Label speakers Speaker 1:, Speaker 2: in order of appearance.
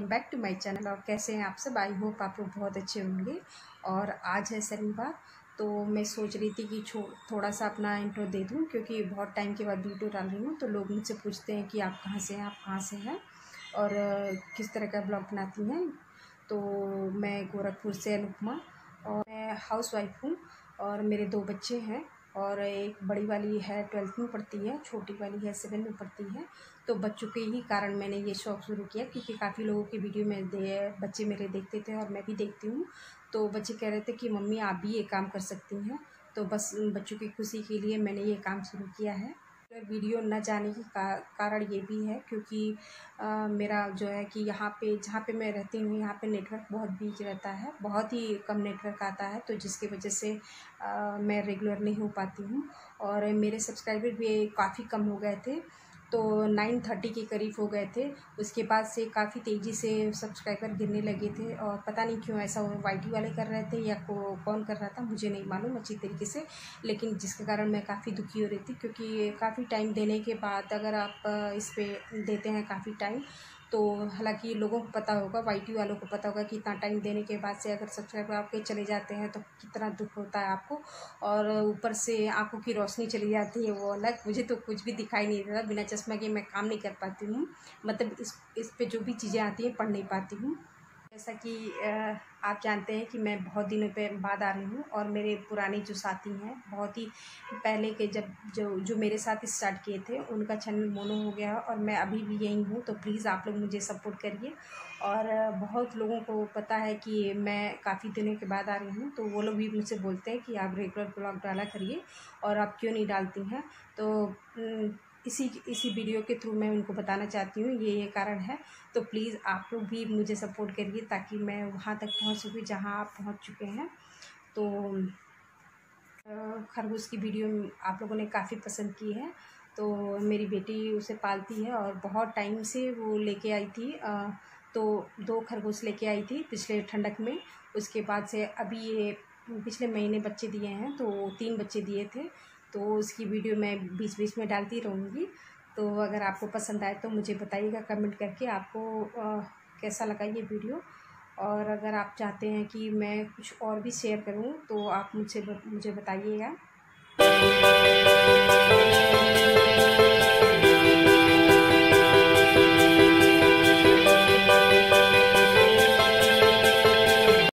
Speaker 1: Welcome back to my channel. और कैसे हैं आप सब? आई होप आप लोग बहुत अच्छे होंगे। और आज है शनिवार, तो मैं सोच रही थी कि थोड़ा सा अपना इंट्रो दे दूं, क्योंकि बहुत टाइम के बाद वीडियो डाल रही हूँ। तो लोग मुझसे पूछते हैं कि आप कहाँ से हैं, आप कहाँ से हैं और किस तरह का ब्लॉग बनाती हैं। तो मैं गोरखपुर से अनुपमा, और मैं हाउस वाइफ हूँ और मेरे 2 बच्चे हैं। और एक बड़ी वाली है 12th में पढ़ती है, छोटी वाली है 7 में पढ़ती है। तो बच्चों के ही कारण मैंने ये शौक़ शुरू किया, क्योंकि काफ़ी लोगों की वीडियो में बच्चे मेरे देखते थे और मैं भी देखती हूँ। तो बच्चे कह रहे थे कि मम्मी आप भी ये काम कर सकती हैं। तो बस बच्चों की खुशी के लिए मैंने ये काम शुरू किया है। वीडियो न जाने की कारण ये भी है, क्योंकि मेरा जो है कि यहाँ पे जहाँ पे मैं रहती हूँ यहाँ पे नेटवर्क बहुत वीक रहता है, बहुत ही कम नेटवर्क आता है। तो जिसकी वजह से मैं रेगुलर नहीं हो पाती हूँ। और मेरे सब्सक्राइबर भी काफ़ी कम हो गए थे, तो 930 के करीब हो गए थे। उसके बाद से काफ़ी तेज़ी से सब्सक्राइबर गिरने लगे थे, और पता नहीं क्यों ऐसा वाईटी वाले कर रहे थे या कौन कर रहा था, मुझे नहीं मालूम अच्छी तरीके से। लेकिन जिसके कारण मैं काफ़ी दुखी हो रही थी, क्योंकि काफ़ी टाइम देने के बाद अगर आप इस पर देते हैं काफ़ी टाइम, तो हालांकि लोगों को पता होगा, वाईटी वालों को पता होगा कि इतना टाइम देने के बाद से अगर सब्सक्राइबर आपके चले जाते हैं तो कितना दुख होता है आपको। और ऊपर से आंखों की रोशनी चली जाती है, वो अलग। मुझे तो कुछ भी दिखाई नहीं देता, बिना चश्मा के मैं काम नहीं कर पाती हूँ। मतलब इस पे जो भी चीज़ें आती हैं पढ़ नहीं पाती हूँ। जैसा कि आप जानते हैं कि मैं बहुत दिनों पे बाद आ रही हूँ, और मेरे पुराने जो साथी हैं, बहुत ही पहले के जब जो मेरे साथ स्टार्ट किए थे, उनका चैनल मोनो हो गया और मैं अभी भी यही हूँ। तो प्लीज़ आप लोग मुझे सपोर्ट करिए। और बहुत लोगों को पता है कि मैं काफ़ी दिनों के बाद आ रही हूँ, तो वो लोग भी मुझसे बोलते हैं कि आप रेगुलर ब्लॉग डाला करिए और आप क्यों नहीं डालती हैं। तो इसी वीडियो के थ्रू मैं उनको बताना चाहती हूँ, ये कारण है। तो प्लीज़ आप लोग भी मुझे सपोर्ट करिए, ताकि मैं वहाँ तक पहुँच सकूँ जहाँ आप पहुँच चुके हैं। तो खरगोश की वीडियो आप लोगों ने काफ़ी पसंद की है। तो मेरी बेटी उसे पालती है और बहुत टाइम से वो लेके आई थी। तो 2 खरगोश लेके आई थी पिछले ठंडक में। उसके बाद से अभी ये पिछले महीने बच्चे दिए हैं, तो 3 बच्चे दिए थे। तो उसकी वीडियो मैं बीच बीच में डालती रहूँगी। तो अगर आपको पसंद आए तो मुझे बताइएगा कमेंट करके, आपको कैसा लगा ये वीडियो। और अगर आप चाहते हैं कि मैं कुछ और भी शेयर करूं, तो आप मुझे बताइएगा।